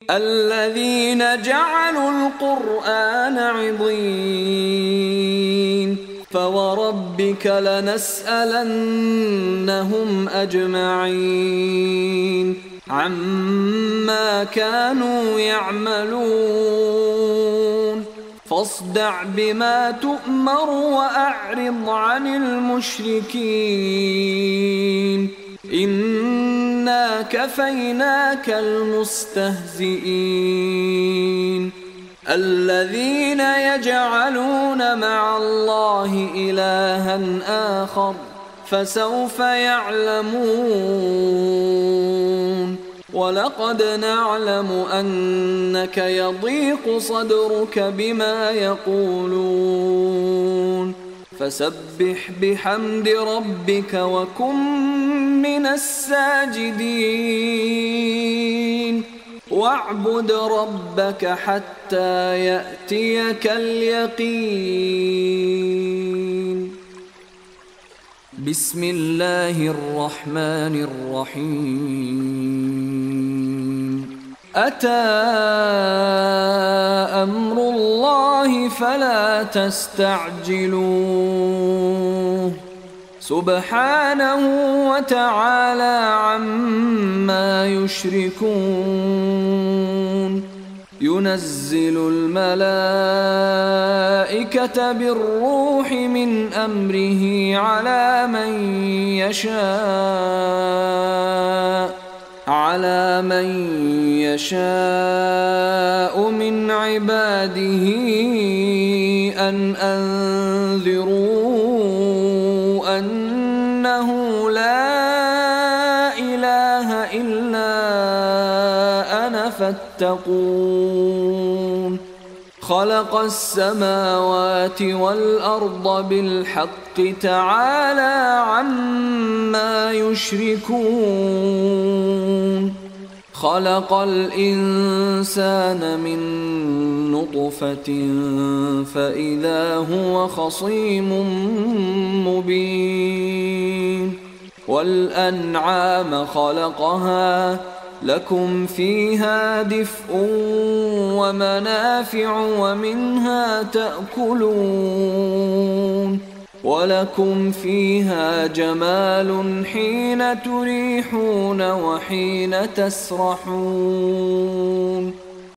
الذين جعلوا القرآن عضين فوربك لنسألنهم أجمعين عما كانوا يعملون فاصدع بما تؤمر وأعرض عن المشركين إنا كفيناك المستهزئين الذين يجعلون مع الله إلها آخر فسوف يعلمون ولقد نعلم أنك يضيق صدرك بما يقولون فسبح بحمد ربك وكن من الساجدين واعبد ربك حتى يأتيك اليقين. بسم الله الرحمن الرحيم. أتى أمر الله فلا تستعجلوه سبحانه وتعالى عما يشركون ينزل الملائكة بالروح من أمره على من يشاء من عباده أن أنذروا أنه لا إله إلا أنا فاتقون خلق السماوات والأرض بالحق تعالى عما يشركون خلق الإنسان من نطفة فإذا هو خصيم مبين والأنعام خلقها لكم فيها دفء ومنافع ومنها تأكلون ولكم فيها جمال حين تريحون وحين تسرحون